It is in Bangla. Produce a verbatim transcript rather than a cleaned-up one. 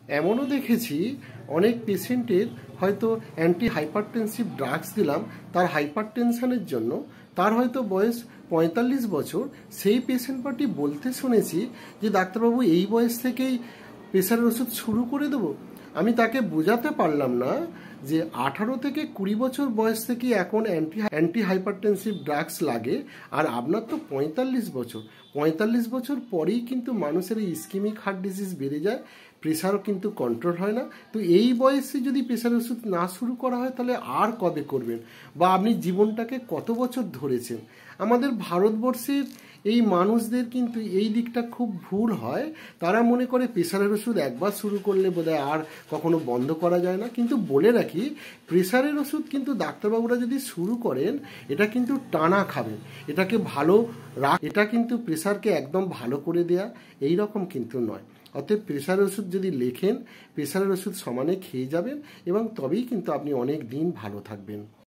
এমনও দেখেছি অনেক পেশেন্টের হয়তো অ্যান্টি হাইপারটেনসিভ ড্রাগস দিলাম তার হাইপারটেনশনের জন্য, তার হয়তো বয়স পঁয়তাল্লিশ বছর। সেই পেশেন্ট পার্টি বলতে শুনেছি যে ডাক্তারবাবু এই বয়স থেকেই প্রেশারের ওষুধ শুরু করে দেবো। আমি তাকে বোঝাতে পারলাম না যে আঠারো থেকে কুড়ি বছর বয়স থেকে এখন অ্যান্টি অ্যান্টি হাইপারটেনসিভ ড্রাগস লাগে, আর আপনার তো পঁয়তাল্লিশ বছর পঁয়তাল্লিশ বছর পরেই কিন্তু মানুষের এই ইস্কেমিক হার্ট ডিজিজ বেড়ে যায়, প্রেশারও কিন্তু কন্ট্রোল হয় না। তো এই বয়সে যদি প্রেশার ওষুধ না শুরু করা হয় তাহলে আর কবে করবেন, বা আপনি জীবনটাকে কত বছর ধরেছেন? আমাদের ভারতবর্ষের এই মানুষদের কিন্তু এই দিকটা খুব ভুল হয়। তারা মনে করে প্রেশারের ওষুধ একবার শুরু করলে বোধহয় আর কখনো বন্ধ করা যায় না। কিন্তু বলে রাখি, প্রেশারের ওষুধ কিন্তু ডাক্তারবাবুরা যদি শুরু করেন এটা কিন্তু টানা খাবেন, এটাকে ভালো রাখ, এটা কিন্তু প্রেশারকে একদম ভালো করে দেয়া এই রকম কিন্তু নয়। অতএব প্রেশারের ওষুধ যদি লেখেন, প্রেশারের ওষুধ সমানে খেয়ে যাবেন এবং তবেই কিন্তু আপনি অনেক দিন ভালো থাকবেন।